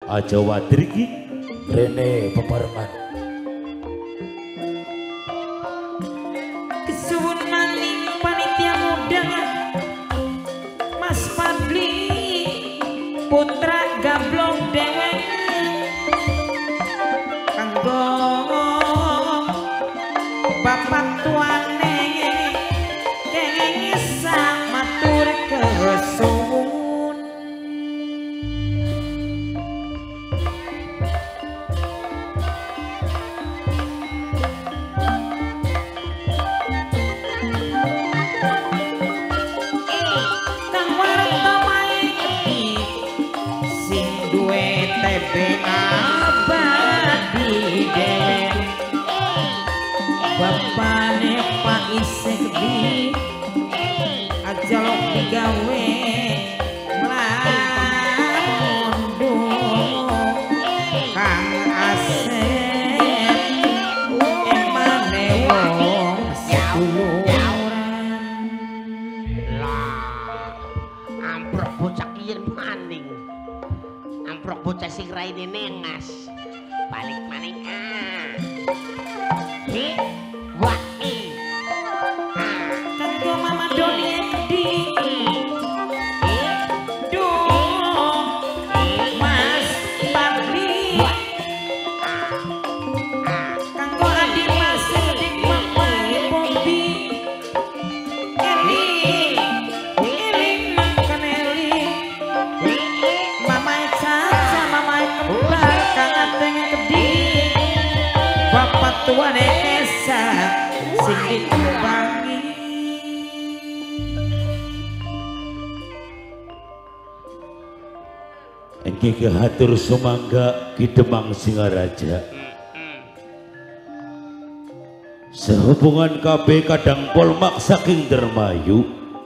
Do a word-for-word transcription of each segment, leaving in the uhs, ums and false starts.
aja wadir iki rene peparengan kesuwun maning panitia muda Mas Fadli putra gablong dewek kanggo bapak tuane kenging sak matur kesuwun kang warta main sing duwe T B abadi dewek bapane Pak isih di aja lo digawe mlamundu kang asep emane wong seduluran lah amprok bocah yen maning amprok bocah sing raine nengas balik maning ah hi wah i ah kanggo Mama Doni di Mas Fadli kanggo adi Mas dik Bapak Bobi Eli Eli makan Eli Mama Caca Mama Kembar kang ateng gede Bapak tuane Esa sing ditumpangi engke kehatur sumangga Kidemang Singaraja sehubungan K B kadang polmak saking Dermayu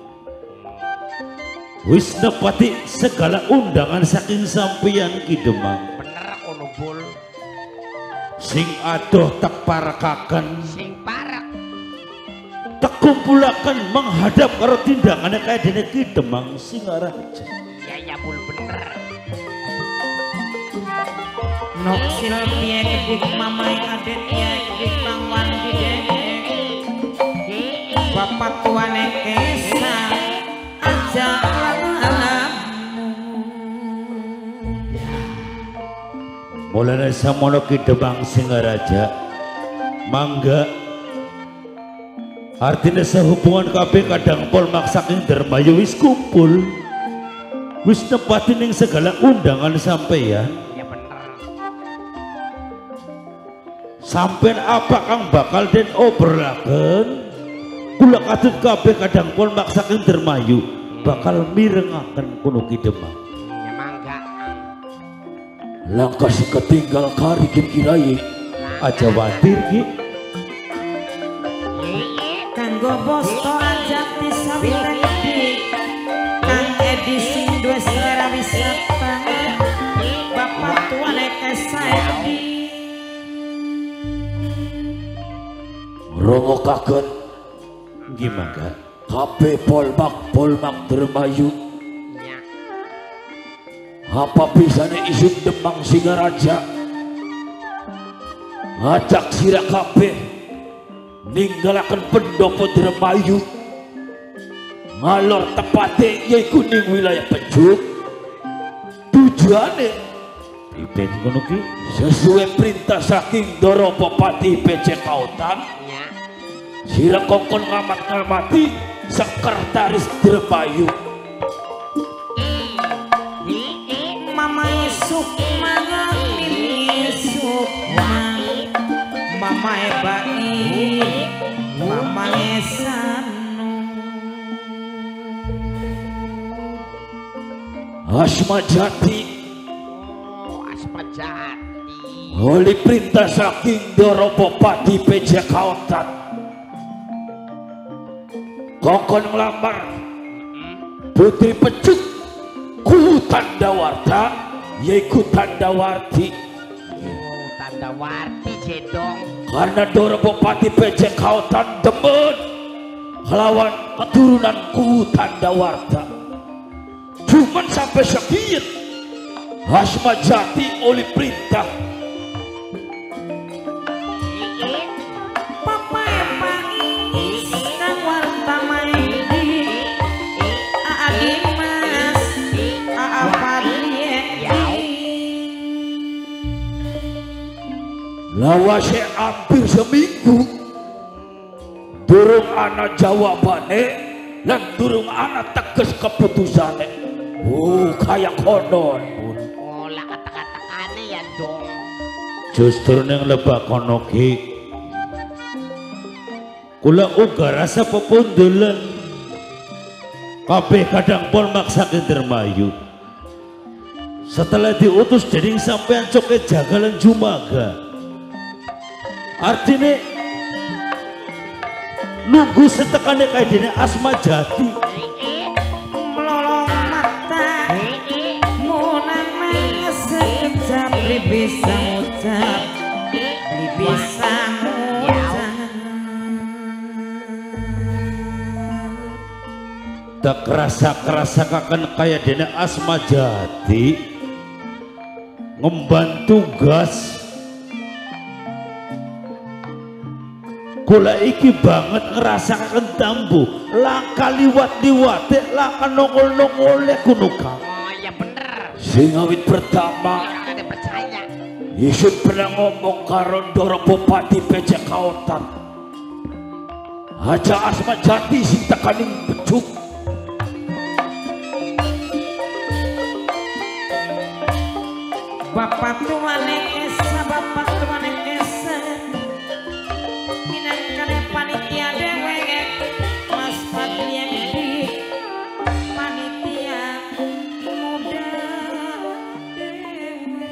wis nepati segala undangan saking sampeyan Kidemang bener kono bol sing adoh tak parakaken sing parak tak kumpulaken menghadap karo tindakannya kaya dene Kidemang Singaraja ya ya bol bener nok silpie kedik mamai adet ya kedik Bang Wandi dedek bapak tuane Esa aja mulane samono Kidemang Singaraja mangga artinya sehubungan K B kadang polmak saking Dermayu wis kumpul wis nepati ning segala undangan sampeyan ya bener sampeyan apa kang bakal den obrolaken kula katut K B kadang polmak saking Dermayu bakal mirengaken kuno Kidemang ya mangga langkah si ketinggal kari kirai aja wadir ki kanggo bosto ajak disawira gede kang Edi sing duwe selera wisata bapak tuane Esa Edi rongokaken gimana K B polmak polmak Dermayu ya apa bisane isun Demang Singaraja ngajak sira kabeh ninggalaken pendopo Dermayu ngalor tepate yaiku ning wilayah Pejuk tujuane iben ngono ki sesuai perintah saking Doro Bupati P C Kautan ya sira kongkon ngamat-ngamati sekretaris Dermayu Mama Sukma Mimi Sukma Mama Bai Mama Sanu Asma Jati oh asma jati oleh perintah saking Doro Bupati P C Kautan kongkon ngelamar Putri Pecut ku Tandawarta yaiku Tandawarti oh Tandawarti jedong karena Doro Bupati P C Kautan demen lawan keturunan ku Tandawarta cuman sampai sekian Asma Jati oleh perintah Papa pangis kang wartamai di Adi Mas apa dia lawase hampir seminggu durung ana jawabane lan durung ana tegas keputusane. Oh kayak konon Olah kata-katakane ya dong. Justru neng lebak kono ki kula uga rasa pepundulan kabeh kadang pol maksa Indramayu setelah diutus dening sampean coke jagalan Jumaga artinya nunggu setekane kayak dene Asma Jati melolong mata munang sekejap beli bisa ngucap beli bisa ngucap tak kerasa-kerasa kakan kayak dene Asma Jati ngemban tugas kula iki banget ngerasakan tambu laka liwat-liwate laka nongol-nongole kunuka Oh ya bener. sing awit pertama Orang ada percaya. isun pernah ngomong karo Ndoro Bupati P J Kautan aja Asma Jati sing tekaning becuk Bapak tuane esa bapak tuane esa minangkane panitia dewe Mas Patria di panitia muda dewe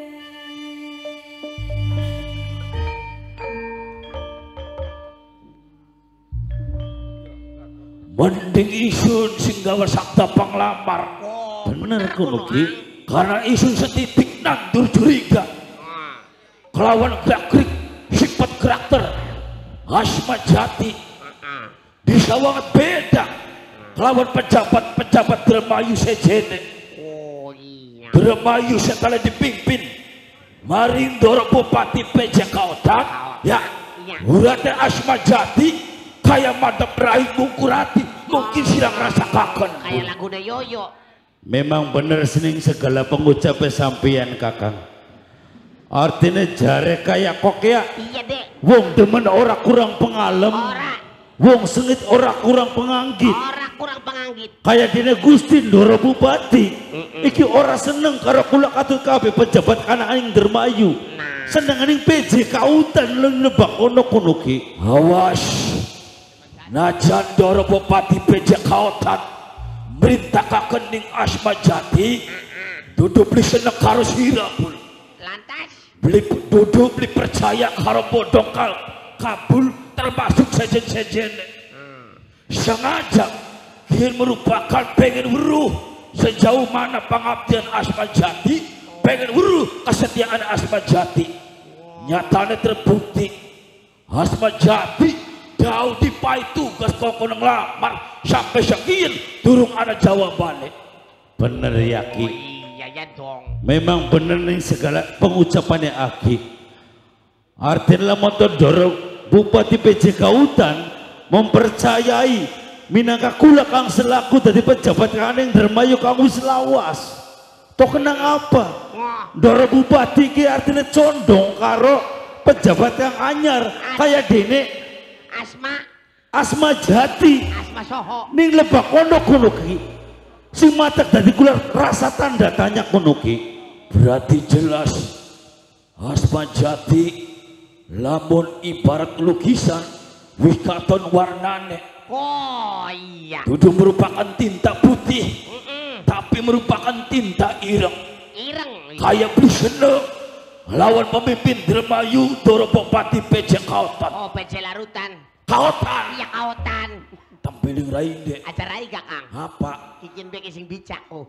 mending isun sing gawe sakta panglamar bener kuno ki karena isun setitik nandur curiga kelawan gerak-gerik sifat karakter Asma Jati bisa banget beda kelawan pejabat-pejabat Dermayu sejene. Oh iya. Dermayu setelah dipimpin Maring Ndoro Bupati P J Kautan ya urate Asma Jati kayak madep rai mungkurati mungkin silang rasa kaken Kayak lagu Yoyo. memang bener sening segala pengucapnya sampeyan kakang artinya jare kayak kok ya Iya dek. wong demen ora kurang pengalem Ora. wong sengit ora kurang penganggit Ora kurang penganggit. kayak dene Gusti Ndoro Bupati iki ora seneng karo kula katut kabeh pejabat kana aning Dermayu Nah. seneng aning P J Kautan leng lebak ono kono ki awas najan Ndoro Bupati P J Kautan merintah kakening Asma Jati duduk beli seneng karo sira pun Lantas. beli duduk beli percaya karo bodong kal kabul termasuk sejen-sejen sengaja ingin merupakan pengen weruh sejauh mana pengabdian Asma Jati pengen weruh kesetiaan Asma Jati nyatanya terbukti Asma Jati jauh dipai tugas koko ngelamar sampai sekian durung ada jawabannya bener ya ki Iya ya dong. memang bener nih segala pengucapannya Aki artinya motor Ndoro Bupati P J Kautan mempercayai minangka kula kang selaku dari pejabat kaneng Dermayu kang wis lawas toh kenang apa Wah. Ndoro Bupati ki artinya condong karo pejabat yang anyar kayak dene Asma. Asma Jati Asma Soho. ning lebak kono kono ki si matek dadi kula rasa tanda tanya kono ki berarti jelas Asma Jati lamun ibarat lukisan wis katon warnane Oh iya. dudu merupakan tinta putih Mm-mm. tapi merupakan tinta ireng Ireng. kayak beli seneng lawan pemimpin Dermayu Ndoro Bupati P J Kautan Oh P J Larutan. Kautan Iya kautan. tampiling rainde Acara iki Kakang. apa Kikin bek sing bicak oh.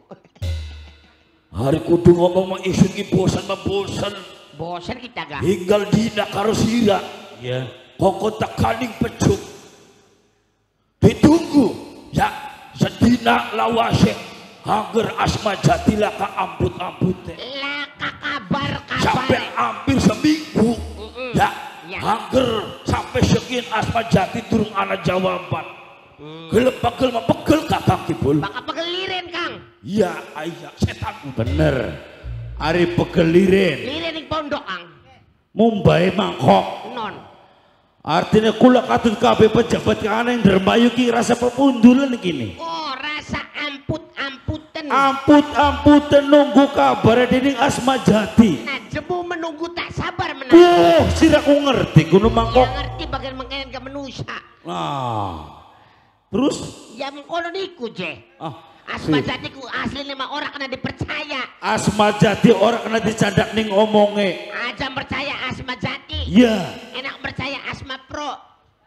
hari kudu ngomong isu ki bosan membosan Bosen kita gak? hinggal dina karo sira ya koko tekaning pecuk ditunggu ya sedina lawase Angger Asma Jati laka amput-amput Laka kabar-kabar. sampai hampir seminggu. Mm-mm. Ya, Ya. angger sampai sekian Asma Jati durung ana jawaban. Gelem pegel mepegel kakang Kibul. Baka pegelirin Kang. Iya, ayah setan. Bener. Ari pegeliren. Lirin ing pondok Kang. Mumbai mangkok. Non. Artinya kula katut kabeh pejabat kana yang dermayu ki rasa pepundulan gini. Oh, rasa amput-amputen. Amput-amputen nunggu kabar dening Asma Jati. Nah, jemu menunggu tak sabar menang. Wah, siraku ngerti kuno Ya mangkok. ngerti bagian mengkenen ke manusia. Nah. Terus Ya mengkono niku je. ah, Asma si- Jati ku asli lima orang kena dipercaya. Asma Jati orang kena dicandak ning omonge. Aja percaya Asma Jati. Iya. Enak percaya Asma Pro.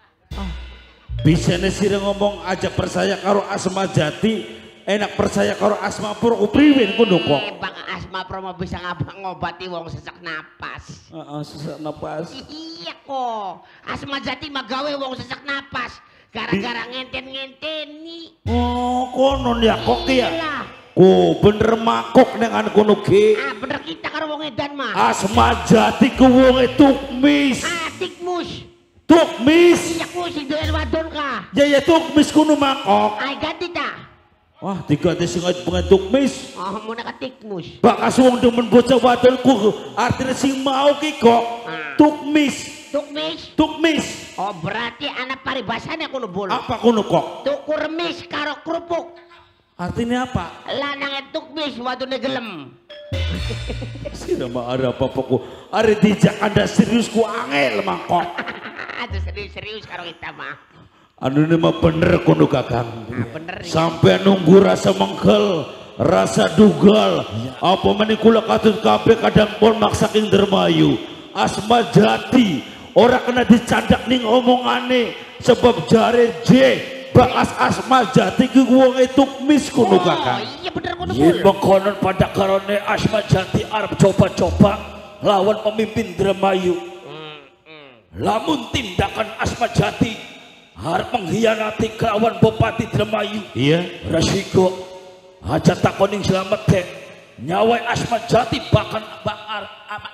Bisa sira ngomong aja percaya karo Asma Jati, enak percaya karo Asma Pur priwen kudu Eh, kok. Bang Asma Pro mau bisa ngab- ngobati wong sesak napas. Heeh, sesak napas. Iya kok. Asma Jati mah gawe wong sesak napas. Gara-gara ngenten-ngenteni. Oh, konon ya kok ya. Iyalah. Oh, bener makok neng anu kono ge. Ah bener kita karo wong edan mah. Asma Jati ku wonge tukmis. Ah tikmus. Tukmis. Iya ku sing doyan wadon ka. Ya ya tukmis kuno makok. Ay ganti ta. Wah, tiga te sing pengen tukmis. Oh muna ka tikmus. Bakas wong demen bocah wadon ku artinya sing mau ki kok. Tukmis. Tukmis. Tukmis. Oh berarti anak paribasane kuno bol. Apa kuno kok? Tuku remis karo kerupuk. Artinya apa? Lanang tukmis wadone gelem. Sira mah ada apa-apa ku. Are dijak Anda serius ku angel mangkok. Aduh serius-serius karo kita mah. Anu ini mah bener kuno kakang. Ah bener ya. Sampai nunggu rasa mengkel, rasa dugal. Apa meneh kula katut kabeh kadang pun maksaking dermayu. Asma Jati ora kena dicandak ning omongane sebab jare J bakas Asma Jati ki wong tukmis kuno Oh kakang. iya bener kuno Yen bol. mengkonon pada karone Asma Jati arep coba-coba lawan pemimpin Dremayu. Lamun tindakan Asma Jati arep mengkhianati kelawan Bupati Dremayu. Iya. Resiko aja takoning selamat teh. Nyawai Asma Jati bahkan bakar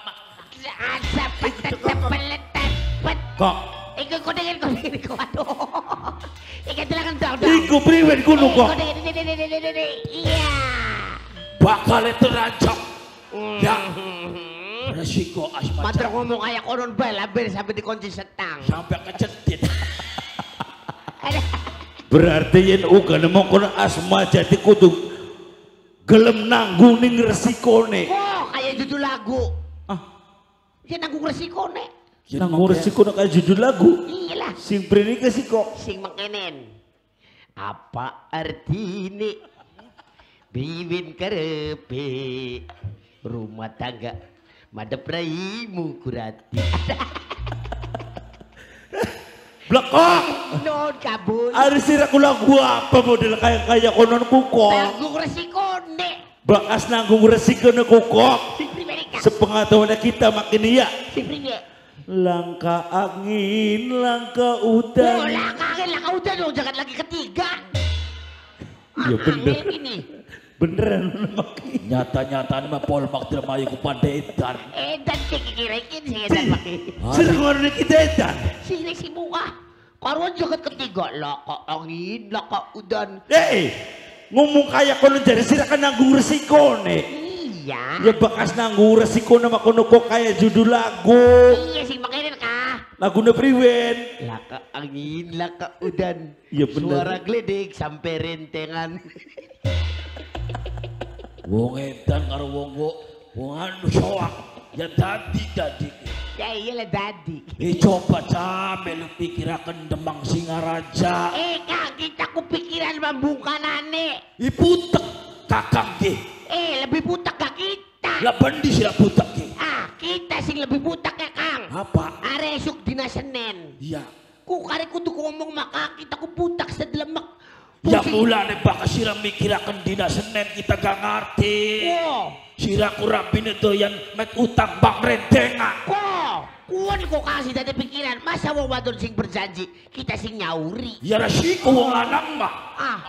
Asa petet peletet pet. Kok Iku kau dengerin kau dengerin kau aduh. Iku silakan dong dong. iku priwen kuno kok? Kau dengerin iya. bakal terancam. Ya. Hmm. Resiko Asma Mantra Jati ngomong kayak konon bal hampir sampai dikunci setang. sampai kecetit. Berarti yen uga nemu kono Asma Jati kudu gelem nanggung ning resikone. Oh kayak judul lagu. Ah, Ya nanggung resiko nek. nanggung resiko kayak judul lagu. Iyalah. Sing prene kasih kok. Sing mengkenen. Apa artinya biwin karepe rumah tangga madep raimu kurati. Blekok. Non kabul. Ari sira kula gua apa model kayak kayak konon kukok. Nanggung resiko nek. Bakas nanggung resikone kukok. Sing pribadi kak. Sepengetahuan kita makin iya. Sing pribadi. Langkah angin, langkah Oh udan. lah kangen lah kau udah dong jangan lagi ketiga. Iya bener. Angel ini. Beneran. Nyata-nyata ini mah Polmak Dremayu ku pandetan. Edan sih kira-kira sih edan pakai. Sira ngono kita edan. Sini si bunga. Karuan jangan ketiga lah kak angin lah kak udan. Eh, ngomong kayak kono jadi sira kan nanggung resikone. Iya. Ya bakas nanggung resikone mah kono kok kayak judul lagu. Iya sih makanya kah. Laguna priwen. Laka angin, laka udan. Iya bener. Suara geledek sampai rentengan. Wong edan karo wong wo- wong anu soak ya dadi dadi. Ya iyalah dadi. Eh coba sampe lu pikirakan Demang Singaraja. Eh kak kita kupikiran membungkanane. Iputek kakang ge. Eh lebih butak gak kita. Lah bendi sila putek ge. Ah kita sing lebih butak ya kang. Apa? Are esok dina Senin. Iya. Ku kare kudu ngomong maka kita ku butak sedelemek. Ya mulane baka sira mikirakan dina Senin kita gak ngerti. Wow. Sira kurabine doyan met utang bang rentengan. Kok, kuan kok kasih dari pikiran. Masa wong wadon sing berjanji, kita sing nyauri. Ya resiko wong lanang mah. Ah,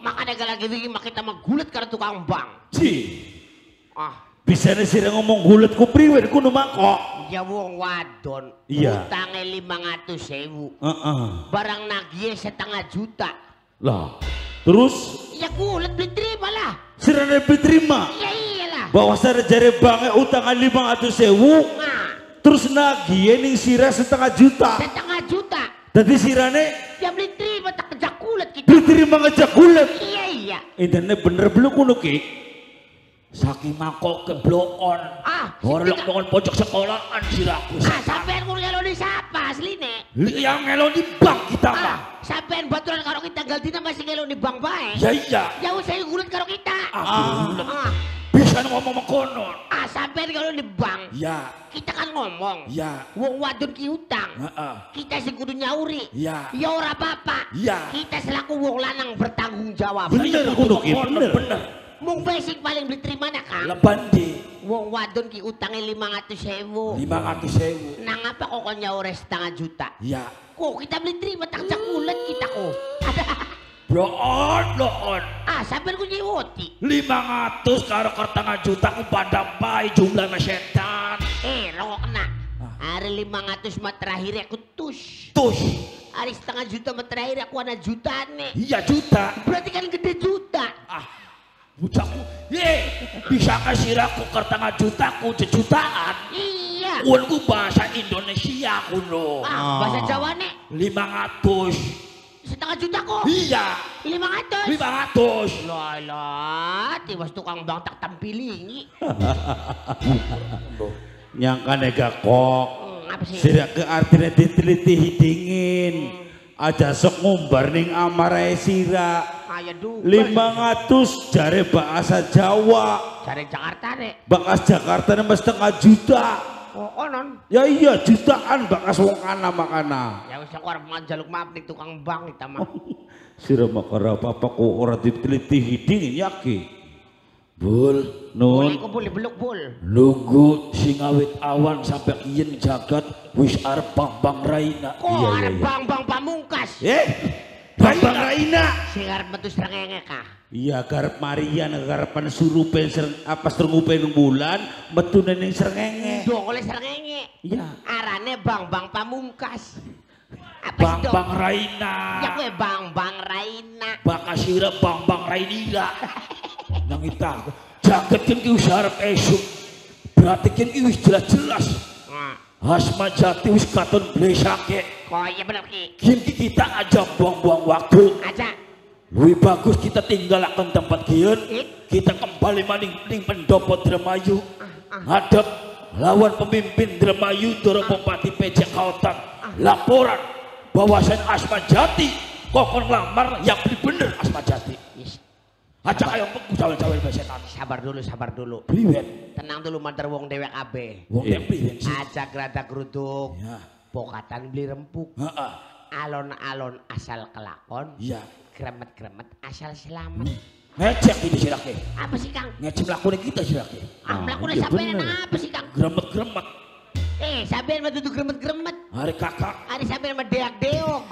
makanya gak lagi bikin makita magulat karena tukang bang. Ci. Ah, Bisa nih sira ngomong gulat ku priwen kuno mako. ya wong wadon. Iya. Utangnya lima ratus sewu. Heeh. Barang nagih setengah juta. Lah, terus Ya gulat diterima lah. sira diterima. Ya iyalah. Bahwa sira jare bange utangan lima ratus sewu. Nah, Terus nagih ning sira setengah juta. setengah juta. Dadi sirane Ya beli terima tak kejak kulit kita. diterima ngejak gulat. Iya iya. Intene bener belum kuno ki. Saking mangkok keblokon. Ah, Horlok dengan pojok sekolahan siraku. Ah, sampean ku ngelo di siapa asline? Yang ngelo di bank kita mah. Ah, sampean baturan karo kita gal dina masih ngelo di bank bae. Ya iya. Ya usah gulat karo kita. Ah, Ah, bisa ngomong mengkonon. ah sampean kalau di bank, Ya, kita kan ngomong. ya. Wong wadon ki utang. Heeh. Kita sing kudu nyauri. Ya. Ya ora apa-apa. Ya. Kita selaku wong lanang bertanggung jawab. Bener kuno ki, Bener, bener. bener. Mung basic paling diterima nak Kang. Lebandi Wong wadon ki utangnya lima ratus sewu. lima ratus sewu. Nang apa kok kau nyauri setengah juta? Ya. Kok kita beli terima tak cak kulit kita kok. Bloon, bloon. Ah, sampean ku nyiwoti. lima ratus karo kertengah juta ku pada baik jumlah setan. Eh, rokok kena. Hari lima ratus mah terakhir aku tus. Tus. Hari setengah juta mah terakhir aku ada juta nih. Iya juta. Berarti kan gede juta. Ah, bucaku. Ye, bisa kasih aku kertengah juta ku jutaan. Iya. Uang ku bahasa Indonesia kuno. Ah, bahasa Jawa nih. lima ratus. Setengah juta kok. Iya. lima ratus. lima ratus. Lah lah, tiwas tukang bang tak tampilingi. Nyangka nega kok. Hmm, apa sih? Sira ke artinya diteliti hidingin. Aja sok ngumbar ning amarae sira. Kayak dulu. lima ratus jare bahasa Jawa. Cari Jakarta nih. Bakas Jakarta nih setengah juta. Oh, onon. Ya iya jutaan bakas wong kana makana. Ya wis aku arep manjaluk maaf nih tukang bang kita mah. Sira makara apa-apa kok ora diteliti hidingin yaki. Bul, Boleh Nun. kok boleh beluk bol. nunggu singawit awan sampai kian jagat wis arep bang raina. Kok Iya, iya, arep iya. bang bang pamungkas. Eh, Bambang Raina. Sing arep metu srengenge kah? Iya garep Marian garepan surupe sereng apa srengupe nang bulan metune ning srengenge. Dong oleh srengenge. Iya. Arane bang bang pamungkas. Apa Bang sih dong? bang raina. Ya kowe bang bang Raina. Bakasira bang bang rainira. Nang ita jagat kan ki wis arep esuk. Berarti kan ki wis jelas-jelas. Nah, Asma Jati wis katon blesake. kok iya bener ki. Kian ki kita aja buang-buang waktu. Aja. Lebih bagus kita tinggalkan tempat kian. Eh? Kita kembali maning ning pendopo Dremayu. Hadap lawan pemimpin Dremayu Doro Bupati P J Kautan. Laporan bahwasan Asma Jati kokon lamar yang bener Asma Jati. Yes. Aja kayak aku cawe-cawe besetan. Sabar dulu, sabar dulu. Priwet. Tenang dulu mantar wong dewek abe. Wong yang priwet sih. Aja gerada geruduk. Ya. Pokatan beli rempuk. Heeh. Alon-alon asal kelakon. Iya. Kremet-kremet asal selamat. Ngecek ini sirake. Apa sih Kang? Ngecek lakukan kita sirake. Ah, melakukan iya sampean bener. apa sih Kang? Gremet-gremet. Eh, sampean mah duduk gremet-gremet. Hari kakak. Ada sampean mah deak-deok.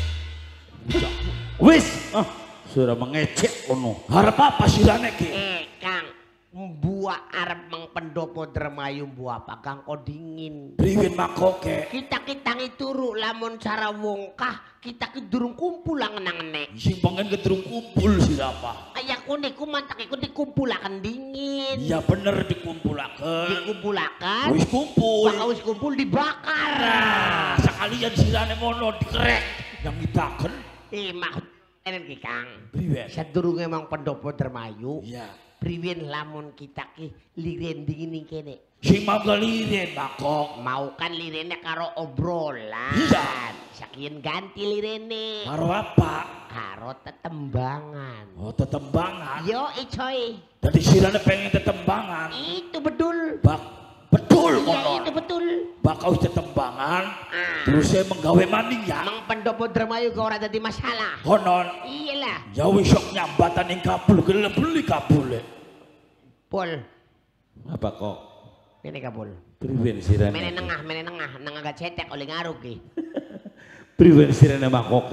Wis, ah, sudah mengecek kono. Harap apa sirane ki? Eh, Kang, buah arep mang pendopo Dremayu buah apa Kang kok dingin. Priwet makoke. Kita kita turu lamun cara wongkah kita ke durung kumpul lang nang nek. Sing pengen gedrung kumpul sirapa. Ayak kuning kumantak iku dikumpulakan dingin. Iya bener dikumpulakan. Dikumpulakan. Wis kumpul. Baka wis kumpul dibakar. Nah, sekalian sirane mono dikerek. Yang ngitaken. Eh, maksud enen ki Kang. Priwet. Sadurunge mang pendopo Dremayu. Iya. Priwen lamun kita ki liren dingin ning kene. Sing magaliren makok. Mau kan lirene karo obrolan. Iya. Sakian ganti lirene. Karo apa? Karo tetembangan. Oh tetembangan. Yo icoy. Tadi sirane pengen tetembangan. Itu betul. Bak betul Iya konon. itu betul. Bakau tetembangan. Ah. Terus saya menggawe maning ya. Mang pendopo Dremayu kau ora dadi masalah. Konon. Iyalah. Ya wis sok nyambatan ing kabul gelem beli kabule. Pol. Apa kok? Mene kabul. Priwen sirane. Mene nengah, mene nengah, nang agak cetek oleh ngaruh ki. Priwen sirane makoke.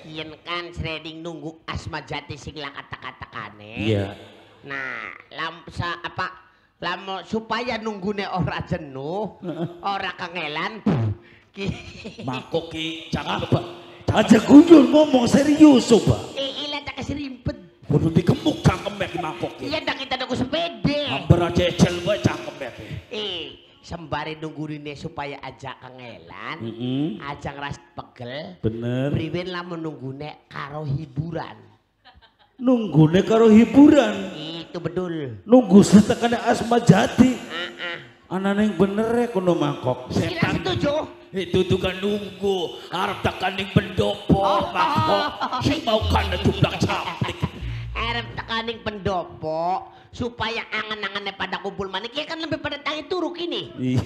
Yen kan sreding nunggu Asma Jati sing lah kata-katakane. Iya. Nah, lam sa apa lam supaya nunggune ora jenuh, ora kangelan. Ki Mangkok ki jangan Apa? Aja guyon ngomong serius coba. eh ila tak keserimpet. kudu digemuk cangkeme ki mangkok ki. Iya dak kita nunggu sepede. Amber cecel wae cangkeme ki. Eh, sembari nungguine supaya aja kangelan, Mm-mm. aja ngeras pegel. Bener. Priwen lah menunggune karo hiburan. Nunggune karo hiburan. Itu betul. Nunggu setekane Asma Jati. Heeh. Anane yang bener ya kono mangkok. Kira Setan setuju? itu tuh kan nunggu arep tekaning pendopo Oh. mangkok sing mau kan jumlah caplik. Arep tekaning pendopo supaya angan-angannya pada kumpul manik ya kan lebih pada tangi turuk ini. Ih.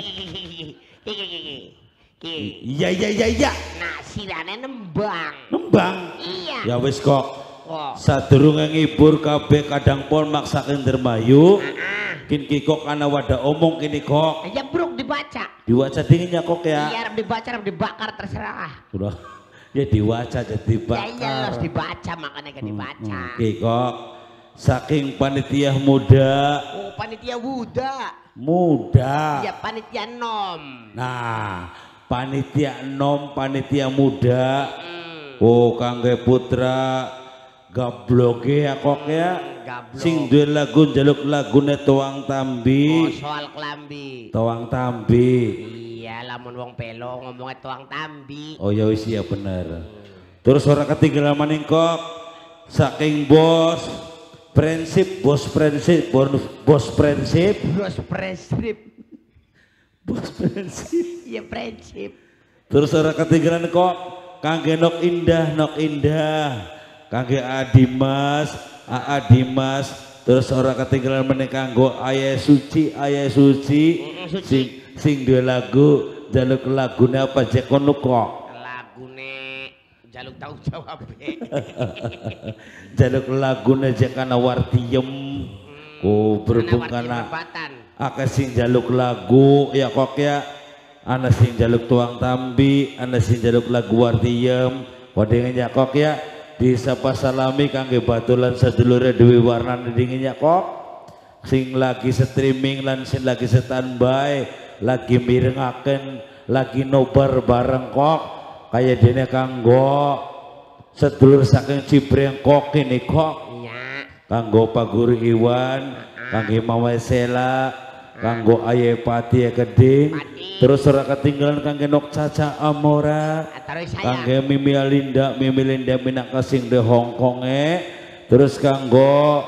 Ki. Iya iya iya iya. Nah, sirane nembang. Nembang. Iya. Ya wis kok. Oh. Sadurunge ngibur kabeh kadang pol maksaken dermayu. Kin kikok ana wadah omong kini kok. Ya bruk dibaca. Diwaca dinginnya kok Iya, ya. harus dibaca, harus dibakar terserah. Udah. Ya diwaca jadi Ya iya bakar. harus dibaca makanya kan dibaca. Kikok saking panitia muda, Oh, panitia Buddha. muda. Ya panitia nom. Nah, panitia nom, panitia muda. Hmm. Oh, kangge putra gabloge ya kok ya. Gablok. Sing duwe lagu njaluk lagune Toang Oh, Tambi. soal kelambi. Toang Tambi. Iya, lamun wong pelo ngomongnya tuang tambi. Oh ya wis iya bener. Terus ora ketinggalan maning kok. Saking bos prinsip, bos prinsip, bos, bos prinsip, Bos prinsip. bos prinsip. Iya prinsip. Terus ora ketinggalan kok. Kangge nok indah, nok indah. Kangge Adimas, Aa Dimas. Terus ora ketinggalan meneh kanggo Ayah Suci, Ayah Suci. Mm, Suci. Sing sing duwe lagu, jaluk lagune apa jek kono kok. Lagune jaluk tanggung jawab. Jaluk lagune jek kana wartiem. Oh berhubung kana Jabatan. akeh sing jaluk lagu ya kok ya. Ana sing jaluk Tuang Tambi, ana sing jaluk lagu wartiem. Kodengnya kok ya. Disapa salami kangge batulan sedulure Dewi Warna dinginnya kok. Sing lagi streaming lan sing lagi standby, lagi mirengaken, lagi nobar bareng kok. Kayak dene kanggo sedulur saking Cibrengkok ini kok. Iya. Kanggo Pak Guru Iwan, kangge Mawai Sela, kanggo Aye Pati Keding. Pati. Terus ora ketinggalan kangge Nok Caca Amora. Taruh saya. Kangge Mimi Alinda, Mimi Linda Minaka sing de Hongkonge. Terus kanggo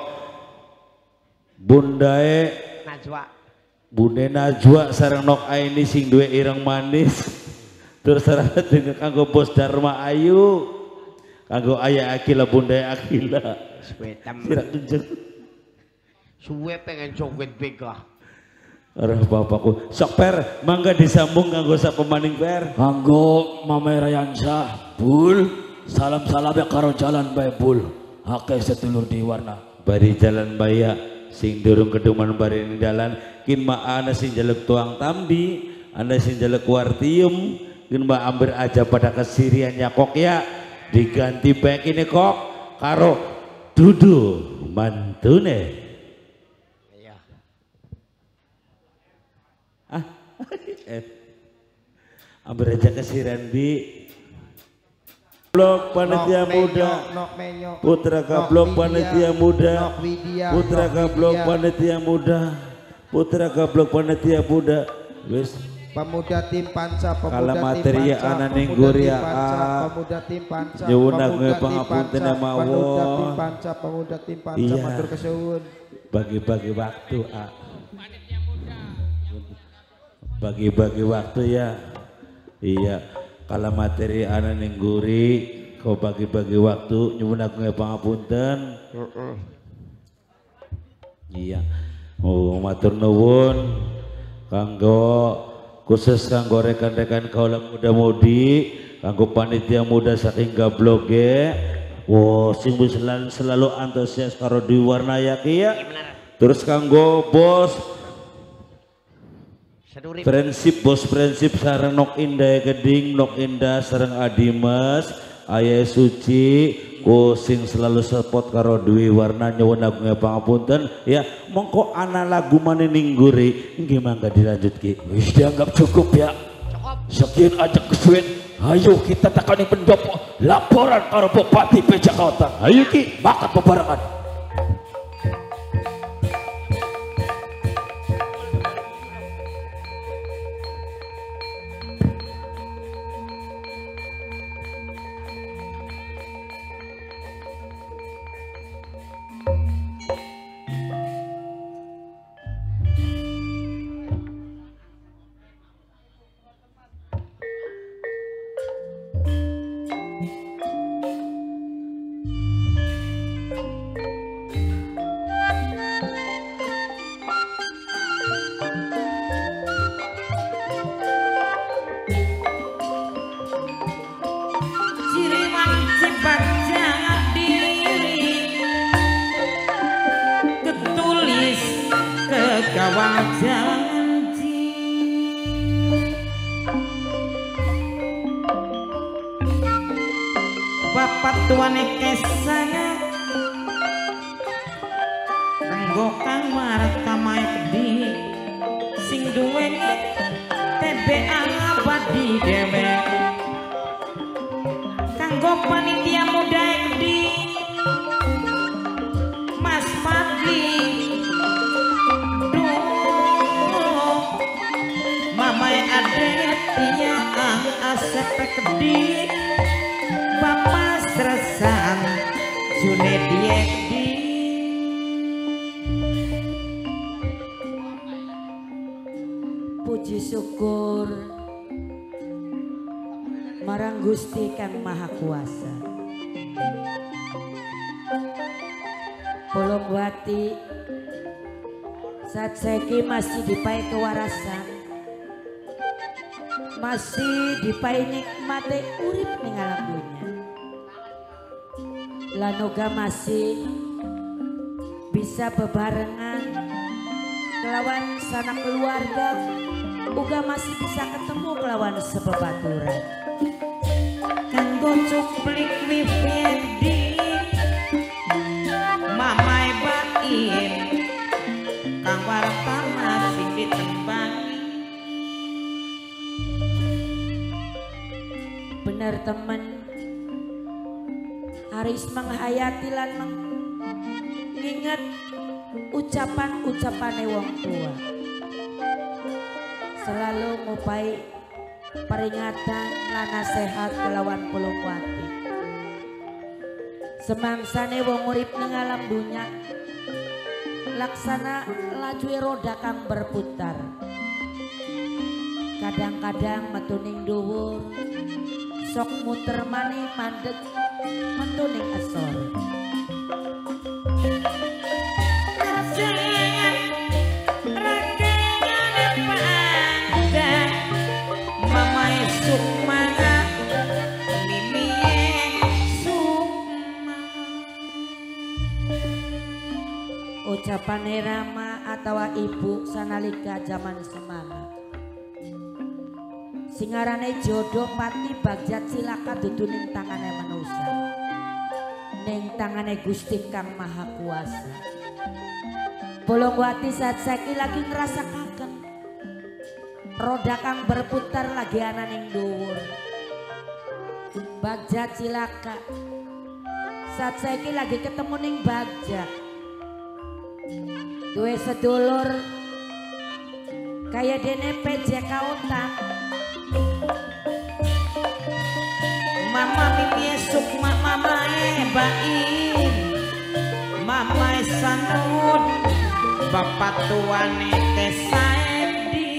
Bundae, Najwa. Bunda Najwa sareng Nok Aini sing duwe ireng manis. Terus ora ketinggalan kanggo Bos Dharma Ayu. Kanggo Ayah Akila, Bundae Akila. Swetam. Sira tunjuk. Suwe pengen joget bega. Arah bapakku. Sok per, mangga disambung kanggo sak pemaning per. Kanggo Mama Rayansa, Bul, salam-salam ya karo jalan bae Bul. Akeh sedulur di warna. Bari jalan baya sing durung keduman bari ning dalan kin ma ana sing jaluk Tuang Tambi, ana sing jaluk wartiem, kin ma amber aja pada kesiriannya kok ya. Diganti bae kene kok karo Dudu mantune. Iya. Ah. eh. Amber aja kesirian bi. Blok panitia muda. Putra Gablok panitia muda. Putra Gablok panitia muda. Putra Gablok panitia muda. Wis Pemuda tim Panca, pemuda Kala tim materi ya Panca, ananing pemuda Guria, tim Panca, ah. pemuda tim Panca, Nyuwun pemuda aku tim pangapunten Panca, mawon. pemuda tim Panca, pemuda tim Panca, Iya. matur kesuwun. bagi-bagi waktu ah. Bagi-bagi waktu ya. Iya. Kala materi ananing Guri kau bagi-bagi waktu nyuwun aku pangapunten. Iya. Oh matur nuwun kanggo khusus kanggo rekan-rekan kaula muda-mudi, kanggo panitia muda saking Gabloge. Wow, sing selalu, selalu antusias karo Dewi Warna ya ki ya. Terus kanggo bos Sedurip. prinsip bos prinsip sareng Nok Indah Geding, Nok Indah sareng Adimas, ayah suci ku sing selalu support karo duwe warna nyuwun agung pangapunten ya. Mongko ana lagu maneh ning ngguri nggih mangga dilanjutke. Wis dianggap cukup ya. Sekian aja kesuwen. Ayo kita tekani pendopo laporan karo Bupati Pejakautan. Ayo ki bakat bebarengan. Bapak tuane kesana kanggo kang marang kamae pedhi sing duwe T B A abadi dhewe kanggo panitia muda pedhi Mas Fadli duh mamae adet ya asep pedhi Bapak Sresan Junedi Edi puji syukur marang Gusti Kang Maha Kuasa. Polongwati saat saiki masih dipai kewarasan, masih dipai nikmati urip ning alam dunya. Lanoga masih bisa bebarengan kelawan sanak keluarga, uga masih bisa ketemu kelawan sebebaturan. Kanggo cuplik wipedi mamae bain kang wartana sing ditembangi. Bener temen Haris menghayati lan mengingat ucapan-ucapane wong tua. Selalu ngupai peringatan lan nasihat kelawan Polongwati. Semangsane wong urip ning alam dunya laksana lajue roda kang berputar. Kadang-kadang metu ning dhuwur, sok muter maneh mandeg metu ning asor. Mamae Sukma Mimie Sukma ucapane Rama atawa ibu sanalika zaman semana. Singarane jodoh pati bagjat cilaka dudu ning tangane manusia, ning tangane Gusti Kang Maha Kuasa. Polongwati saat saiki lagi ngrasakaken roda kang berputar lagi ana ning dhuwur. Bagjat cilaka saat saiki lagi ketemu ning bagjat. Duwe sedulur kaya dene Pejakautan. Mama Mimi Sukma mamae Bain mamae Sanud bapak tuane Tesaedi.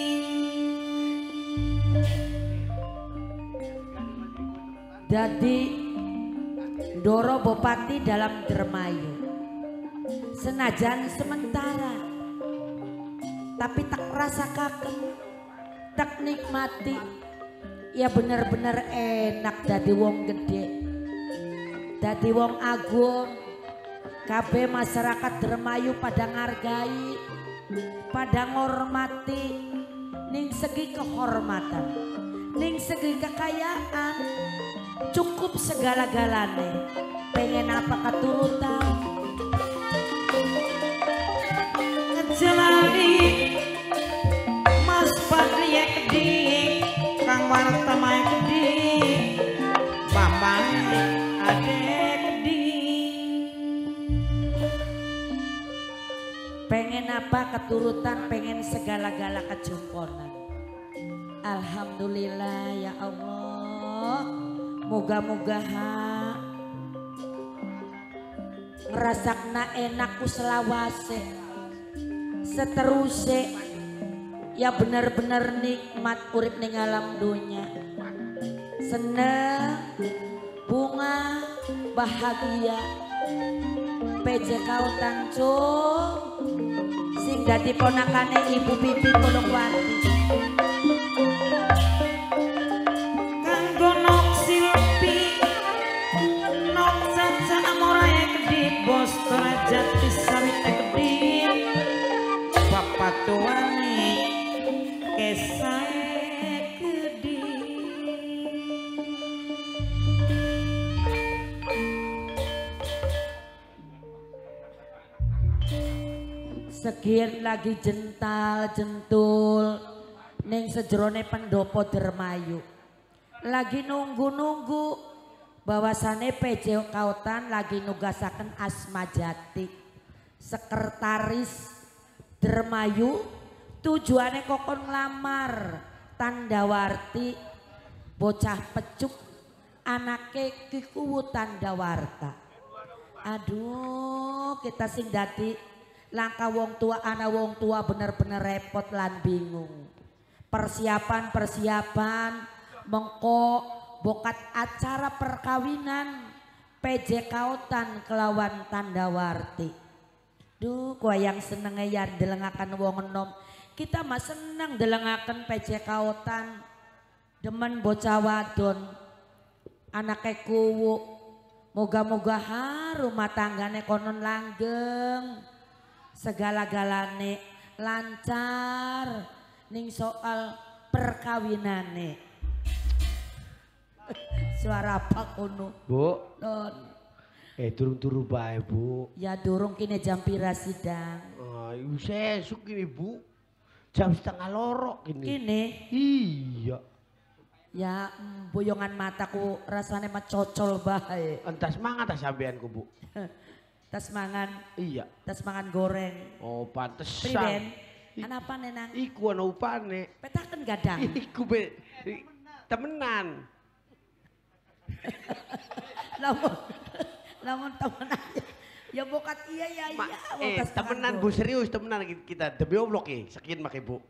Dadi Ndoro Bupati dalam Dermayu senajan sementara tapi tak rasakaken, tak nikmati, ya bener-bener enak dadi wong gede, dadi wong agung. Kabeh masyarakat Dermayu pada ngargai, pada ngormati ning segi kehormatan. ning segi kekayaan cukup segala-galane. Pengen apa keturutan ngejalani Mas Badri ya kedi Kang Warta mae kedi Bapak ade kedi. Pengen apa keturutan, pengen segala-gala kejumponan. Alhamdulillah ya Allah, moga-moga ngerasakna enakku selawase seteruse ya bener-bener nikmat urip ning alam dunya. Seneng, bunga, bahagia P J Kautan Cung sing dadi ponakane Ibu Bibi Polongwati. Kanggo nok silpi nok saca amorae gede bos derajat disawite gede bapak tuane kesae gede. Sekian lagi jental jentul ning sejerone pendopo Dermayu. Lagi nunggu-nunggu bahwasane P J Kautan lagi nugasaken Asma Jati sekretaris Dermayu, tujuane kokon nglamar Tandawarti bocah pecuk anake Kikuwu Tandawarta. Aduh, kita sing dadi langkah wong tua, anak wong tua bener-bener repot lan bingung. Persiapan-persiapan mengko bokat acara perkawinan P J Kautan kelawan Tandawarti. Duh, gua yang senenge ya delengakan wong enom. Kita mah seneng delengakan P J Kautan. Demen bocah wadon. Anake kuwu. Moga-moga rumah tanggane konon langgeng. Segala-galane lancar ning soal perkawinane. Suara apa kono? Bu. Non. Eh durung turu bae, Bu. Ya durung kini jam pira sidang. Ah, oh, sesuk ini, Bu. Jam setengah loro kini. Kini? Iya. Ya mm, boyongan mataku rasanya mah cocol bae. Entas mangan tas sampeanku, Bu. Tas mangan. Iya. Tas mangan goreng. Oh, pantesan. Priben? Ana apa nenang? Iku ana upane. Petaken gadang. Iku be temenan. Lamun lamun temenan. Ya bokat iya ya Ma, iya. eh temenan Bu, serius temenan kita. Demi Allah ki, sekian make Bu.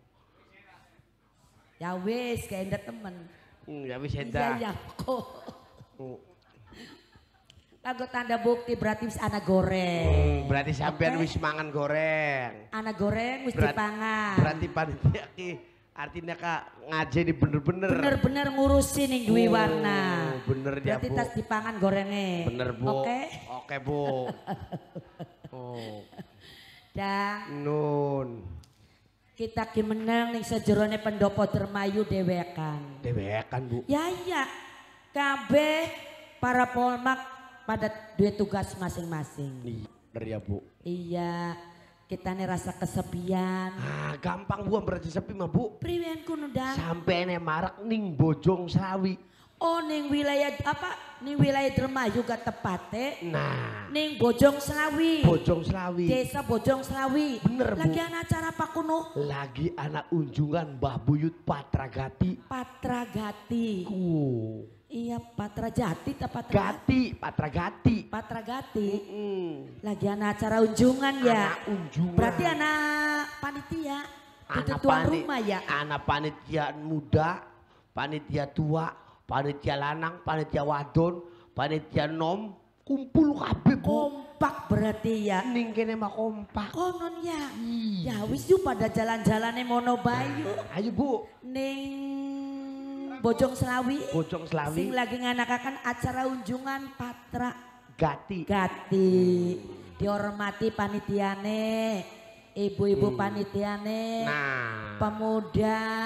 Ya wis kayak enda temen. Hmm, ya wis Iya endah. ya kok. Oh. Kanggo tanda bukti berarti wis ana goreng. Hmm, berarti sampean Oke. wis mangan goreng. Ana goreng wis Berat- dipangan. Berarti panitia ki artinya Kak ngajeni bener-bener. Bener-bener ngurusin yang duwe Oh, warna. bener ya, Berarti Bu. tas dipangan gorengnya. Bener Bu. Oke. Oke Bu. Oh. Dan Nun. kita ki menang ning sejerone pendopo Dermayu dewekan. Dewekan Bu. Ya iya. Kabeh para polmak pada duwe tugas masing-masing. Iya, bener ya Bu. Iya. Kita nih rasa kesepian. Ah, gampang Bu berarti sepi mah Bu. Priwen kuno dah. Sampai nih marak ning Bojong Sawi. Oh ning wilayah apa? Ning wilayah Dermayu gak tepate. Nah, Ning Bojong Slawi. Bojong Sawi. Desa Bojong Slawi. Bener, Bu. Lagi ana acara apa kuno? Lagi anak unjungan Mbah Buyut Patragati. Patragati. Uh, Iya Patrajati tak Patragati. Gati, Patragati. Patragati. Mm. Lagi ana acara unjungan ya. Anak unjungan. Berarti anak panitia. Itu Anak tuan pani- rumah ya. Anak panitia muda, panitia tua, panitia lanang, panitia wadon, panitia nom, kumpul kabeh Bu. Kompak berarti ya. Ning kene mah kompak. Konon ya. Iya. Ya wis yuk pada jalan-jalannya mono bayu. Ayo Bu, Ning Bojong Slawi. Bojong Sing Slawi, lagi nganakakan acara unjungan Patra Gati. Gati. Dihormati panitiane, ibu-ibu Hmm. panitiane, Nah, pemuda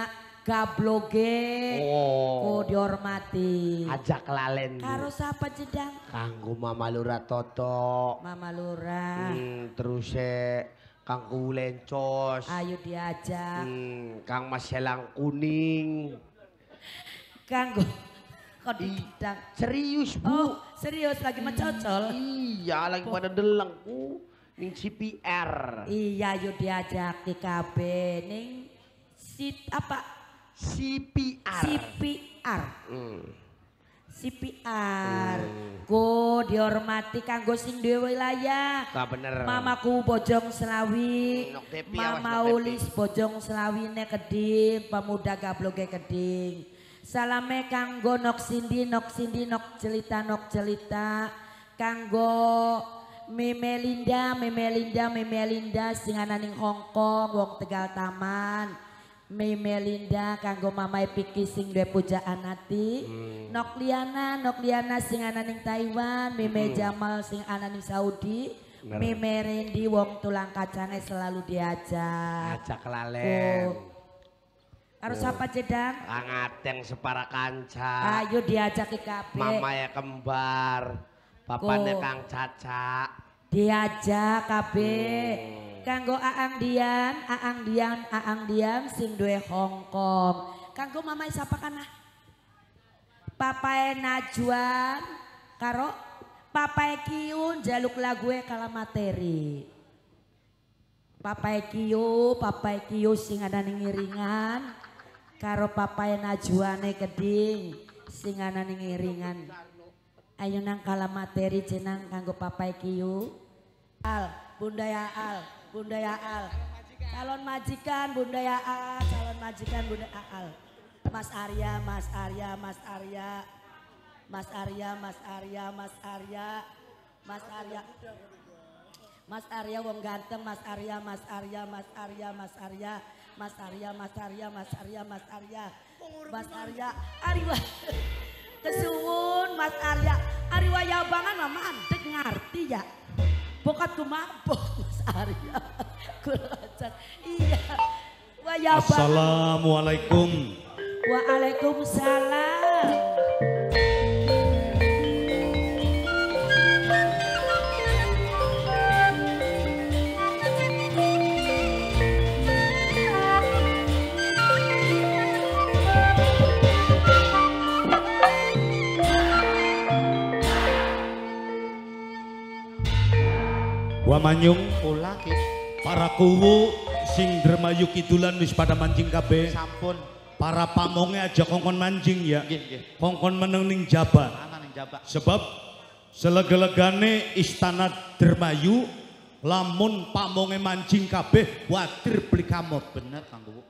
gabloge. Oh. Oh dihormati. Ajak lalen. Karo sapa jedang? Kanggo Mama Lura Toto. Mama Lurah. Hmm, terus e Kanggo Lencos. Ayo diajak. Hmm, Kang Mas Selang Kuning. Kanggo kok didang. Serius Bu. Oh serius lagi mencocol. Iya lagi pada delengku ning C P R. Iya yuk diajak di K B ning si apa? C P R. C P R. Hmm. C P R. Ku dihormati kanggo sing duwe wilayah. Ka bener. Mamaku Bojong Selawi. Nok Depi, Mama awas, Nok Ulis Bojong Selawine Keding, pemuda gabloge Keding. Salame kanggo Nok Sindi, Nok Sindi, Nok Jelita, Nok Jelita. Kanggo Memelinda, Memelinda, Memelinda sing ana ning Hongkong, wong Tegal Taman. Memelinda kanggo Mamai Piki sing duwe pujaan ati. Hmm. Nok Liana, Nok Liana sing ana ning Taiwan, Meme hmm. Jamal sing ana ning Saudi. Bener. Meme Rendi wong tulang kacane selalu diajak. Ajak lalen. Oh. Karo sapa jedang? Kang Ateng separa kanca. Ayo diajak ke kabeh. Mama ya kembar. Papane Kang Caca. Diajak kabeh. Hmm. Kanggo Aang Dian, Aang Dian, Aang Dian sing duwe Hongkong. Kanggo Mamai sapa kana? Papae Najwan karo Papae Kiun jaluk lague kala materi. Papae Kiu, Papae Kiu sing ada ning iringan karo Papae Najwane Keding sing ana ning iringan. Ayo nang kala materi jenang kanggo Papae Kiu. Al, Bunda ya Al. Bunda ya Al, calon majikan Bunda ya Al, calon majikan Bunda Al. Mas Arya, Mas Arya, Mas Arya, Mas Arya, Mas Arya, Mas Arya, Mas Arya, Mas Arya wong ganteng, Mas Arya, Mas Arya, Mas Arya, Mas Arya, Mas Arya, Mas Arya, Mas Arya, Mas Arya, Mas Arya, Ariwa, kesuwun Mas Arya, Ariwa yabangan mama andek ngerti ya. Bokat ku mabok Mas Arya. Kulacan. Iya. Wah, Assalamualaikum. Waalaikumsalam. Wamanyung pula para kuwu sing Dermayu Kidulan wis pada mancing kabeh. Sampun. Para pamonge aja kongkon mancing ya. Nggih, nggih. Kongkon meneng ning Jabar. Ana ning Jabar. Sebab selega-legane istana Dermayu lamun pamonge mancing kabeh wadir beli kamot. Bener Kang Bu.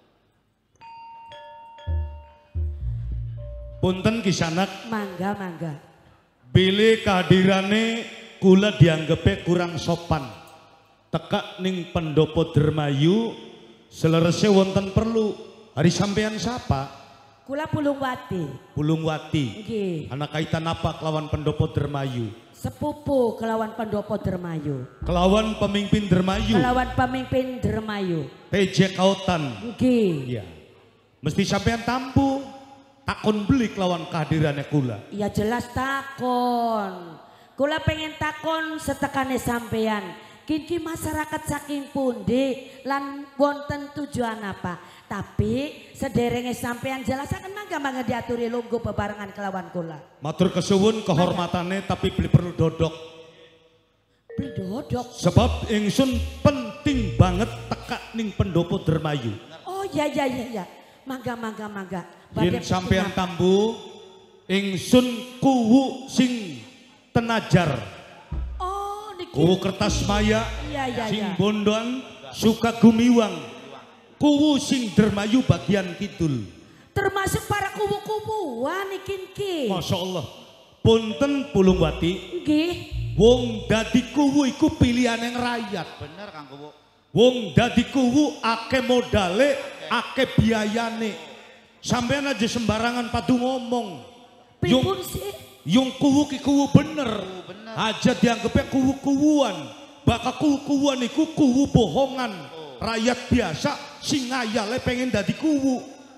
Punten kisanak. Mangga, mangga. Bilih kehadirannya kula dianggepnya kurang sopan. Tekak ning pendopo Dermayu selerese wonten perlu. Hari sampean siapa? Kula Pulungwati. Pulungwati. Nggih. Ana kaitan apa kelawan pendopo Dermayu? Sepupu kelawan pendopo Dermayu. Kelawan pemimpin Dermayu. Kelawan pemimpin Dermayu. T J Kautan. Nggih. Iya. Mesti sampean tampu. Takon beli kelawan kehadirannya kula. Ya jelas takon. Kula pengen takon setekane sampean. Kiki masyarakat saking pundi lan wonten tujuan apa? Tapi sederenge sampean jelasaken mangga mangga diaturi lungguh bebarengan kelawan kula. Matur kesuwun kehormatane tapi beli perlu dodok. Beli dodok. Sebab ingsun penting banget tekak ning pendopo Dermayu. Oh ya ya ya ya. Mangga mangga mangga. Yen sampean tambu ingsun kuwu sing tenajar. Oh niki. Kuwu kertas maya. Iya iya sing iya. Bondoan suka gumiwang. Kuwu sing Dermayu bagian kidul. Termasuk para kubu-kubuan iki niki. Masya Allah. Punten Pulungwati. Nggih. Wong dadi kuwu iku pilihan rakyat. Bener Kang Bu. Wong dadi kuwu ake modale, ake biayane. Sampean aja sembarangan padu ngomong. Pripun sih? Yung kuwu ki kuwu bener. bener. Aja dianggapnya kuwu-kuwuan. Bakal kuwu-kuwuan iku kuwu bohongan. Oh. Rakyat biasa sing ngayale pengen dadi kuwu.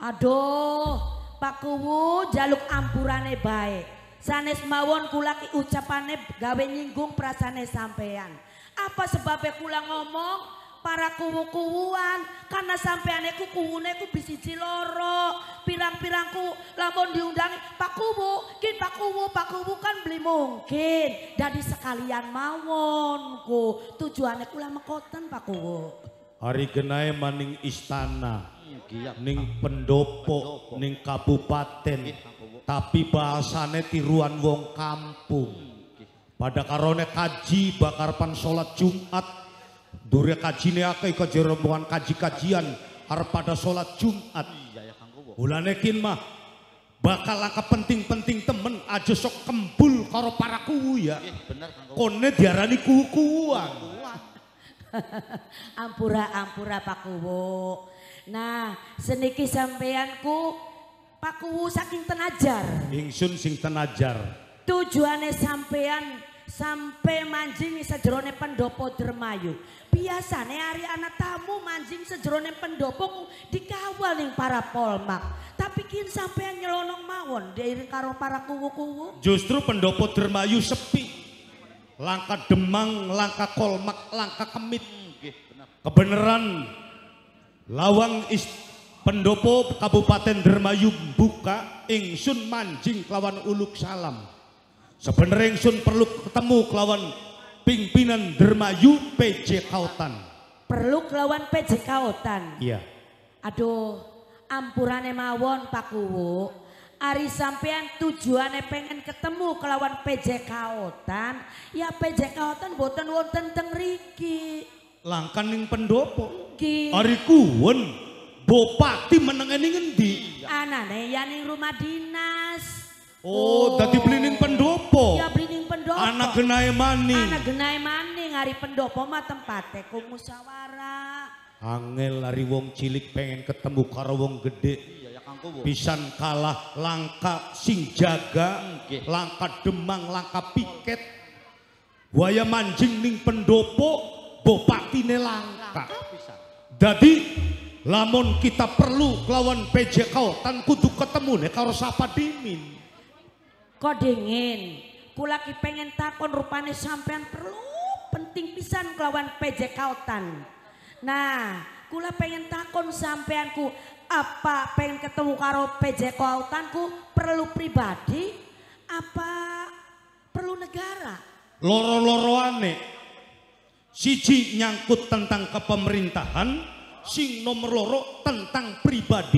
Aduh, Pak Kuwu jaluk ampurane bae. Sanes mawon kula ki ucapane gawe nyinggung prasane sampean. Apa sebabnya kula ngomong para kuwu-kuwuan karena sampean ku kuwune ku bisiji loro. Pirang-pirangku lamun diundangi Pak Kuwu, kin Pak Kuwu, Pak Kuwu kan beli mungkin. Jadi sekalian mawon ku tujuane kula mekoten Pak Kuwu. Hari genae maning istana, ning pendopo, ning kabupaten, tapi bahasane tiruan wong kampung. Pada karone kaji bakar pan sholat Jumat, dure kajine akeh kaji rombongan kaji-kajian arep pada sholat Jumat. Bulane kin mah bakal langkah penting-penting temen aja sok kembul karo para kuwu ya. Kone diarani kuwu-kuwuan. Ampura-ampura Pak Kuwu. Nah, seniki sampeanku Pak Kuwu saking tenajar. Ingsun sing tenajar. Tujuane sampean sampai manjing sejerone pendopo Dermayu. Biasane hari anak tamu manjing sejerone pendopo dikawal ning para polmak. Tapi kin sampean nyelonong mawon diiring karo para kuwu-kuwu. Justru pendopo Dermayu sepi. Langka Demang, langka Kolmak, langka Kemit. Kebenaran lawang is pendopo Kabupaten Dermayu buka, ingsun manjing kelawan uluk salam. Sebenarnya ingsun perlu ketemu kelawan pimpinan Dermayu P J Kautan. Perlu kelawan P J Kautan. Iya. Aduh, ampurane mawon Pak Kuwu. Ari sampean tujuane pengen ketemu kelawan P J Kautan, ya P J Kautan boten wonten teng riki. Langkan ning pendopo. Nggih. Ari kuwen Bupati menenge ning endi? Anane ya ning rumah dinas. Oh, dadi beli ning pendopo. Ya beli ning pendopo. Anak genahe maning. Anak genahe maning hari pendopo mah tempate ku musyawarah. Angel lari wong cilik pengen ketemu karo wong gede. Pisan kalah langka sing jaga, langka Demang, langka Piket. Waya manjing ning pendopo, bupatine langka. Dadi lamun kita perlu kelawan P J Kautan kudu ketemu nih karo sapa dimin. Kok dingin, kula ki pengen takon rupane sampean perlu penting pisan kelawan P J Kautan. Nah, kula pengen takon sampeanku apa pengen ketemu karo P J Kautanku perlu pribadi apa perlu negara? Loro-loroane siji nyangkut tentang kepemerintahan, sing nomor loro tentang pribadi.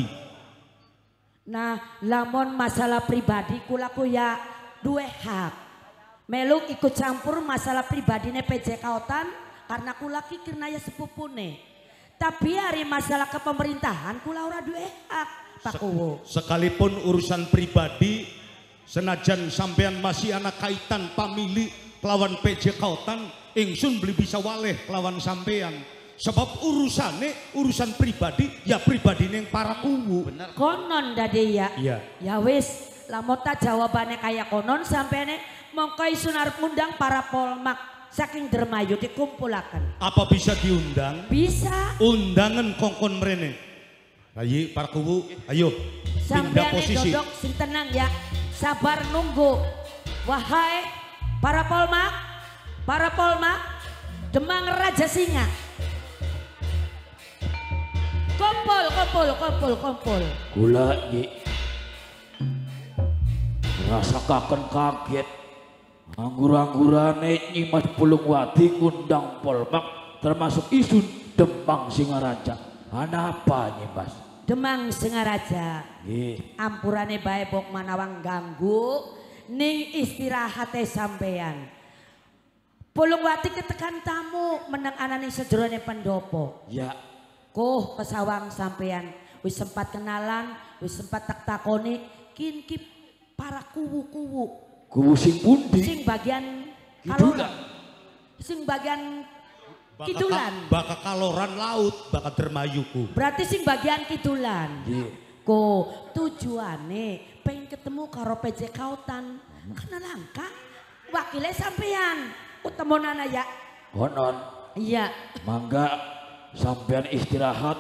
Nah, lamun masalah pribadi kula ku ya duwe hak. Melu ikut campur masalah pribadine P J Kautan karena kula ki kirnaya sepupune. Tapi hari masalah kepemerintahan kula ora duwe hak Pak Kuwu. Sekalipun urusan pribadi, senajan sampean masih anak kaitan pamili kelawan P J Kautan, ingsun beli bisa waleh kelawan sampean. Sebab urusane urusan pribadi ya pribadi neng para kuwu. Bener. Konon dade ya. Iya. Ya wis, lamun ta jawabannya kayak konon sampeane mongko isun arep ngundang para polmak saking Dermayu dikumpulaken. Apa bisa diundang? Bisa. Undangan kongkon mrene. Ayo para kuwu, ayo pindah Sampeane posisi. dodok sing tenang ya. Sabar nunggu. Wahai para polmak, para polmak Demang Raja Singa. Kumpul, kumpul, kumpul, kumpul. Kula nggih rasakaken kaget. Anggur-anggurane Nyimas Pulungwati ngundang polmak termasuk isun Demang Singaraja. Ana apa Nyimas? Demang Singaraja. Nggih. Ampurane bae bok manawang ganggu ning istirahate sampean. Pulungwati ketekan tamu menang anane sejerone pendopo. Ya. Koh kesawang sampean wis sempat kenalan, wis sempat tak takoni kin ki para kuwu-kuwu. Kuwu sing pundi? Sing bagian Kidulan. Sing bagian Baka kidulan. ka- Baka kaloran laut, baka Dermayuku. Berarti sing bagian kidulan. Nggih. Ko tujuane pengen ketemu karo P J Kautan. Karena langka wakile sampean utemonana ya. Konon. Iya. Mangga sampean istirahat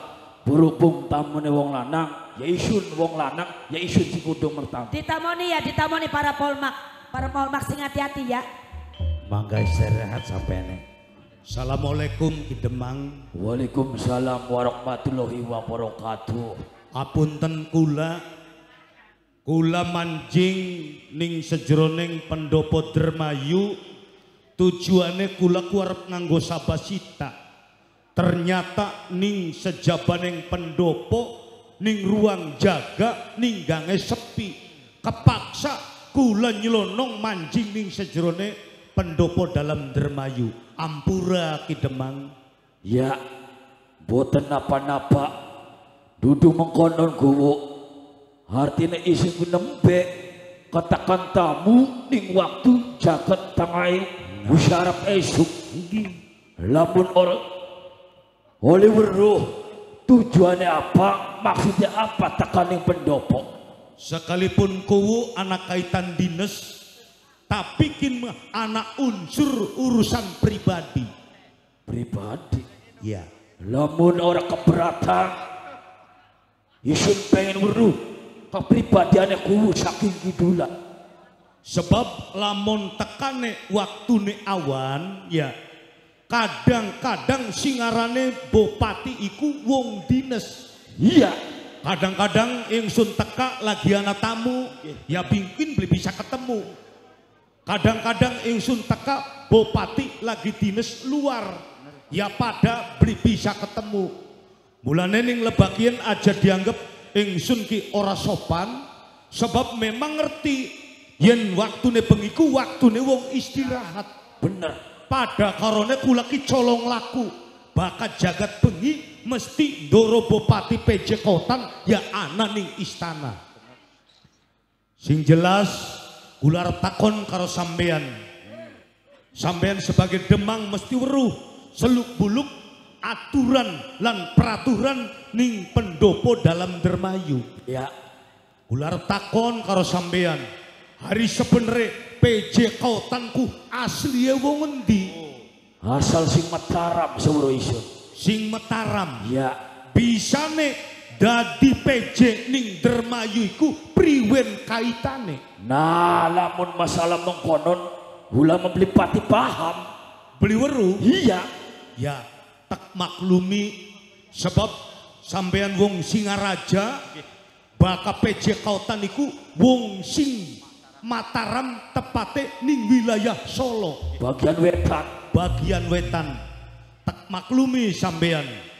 berhubung tamune wong lanang ya isun wong lanang ya isun si kudung mertam. Ditamoni ya, ditamoni para polmak. Para polmak sing hati-hati ya. Mangga istirahat sampeyan. Assalamualaikum Ki Demang. Waalaikumsalam warahmatullahi wabarakatuh. Apunten kula kula manjing ning sejroning pendopo Dermayu, tujuane kula ku arep nganggo sabasita. Ternyata ning sejabaning pendopo ning ruang jaga ninggange sepi. Kepaksa kula nyelonong manjing ning sejrone pendopo dalam Dermayu. Ampura Ki Demang. Ya, boten napa-napa. Dudu mengkonon gowo. Artine isi nembe katakan tamu ning waktu jagat tangai musyarap esuk. Lamun orang oleh weruh tujuannya apa, maksudnya apa tekaning pendopo. Sekalipun kuwu anak kaitan dinas, tapi kin anak unsur urusan pribadi. Pribadi. Ya. Lamun orang keberatan, isun pengen weruh kepribadiannya kuwu saking kidulan. Sebab lamun tekane waktune awan, ya kadang-kadang singarane bupati iku wong dinas. Iya. Kadang-kadang ingsun teka lagi ana tamu, ya mungkin belum bisa ketemu. Kadang-kadang ingsun teka bupati lagi dinas luar, ya pada belum bisa ketemu. Mulane ning lebagian aja dianggap ingsun ki ora sopan, sebab memang ngerti yen waktune bengiku waktune wong istirahat. Bener. Pada karone kula ki colong laku bakat jagat bengi mesti ndoro bupati P J Kotan ya ana ning istana. Sing jelas kula arep takon karo sampean. Sampean sebagai Demang mesti weruh seluk buluk aturan lan peraturan ning pendopo dalam Dermayu. Ya. Kula arep takon karo sampean. Hari sebenere P J Kotanku asli wong endi? Asal sing Mataram seluruh isun. Sing Mataram. Ya. Bisane dadi P J ning Dermayu iku priwen kaitane? Nah, lamun masalah mengkonon hula membeli pati paham. Beli weruh? Iya. Ya, tak maklumi sebab sampean wong Singaraja baka P J Kotan iku wong sing Mataram tepate ning wilayah Solo. Bagian wetan. Bagian wetan. Tak maklumi sampean.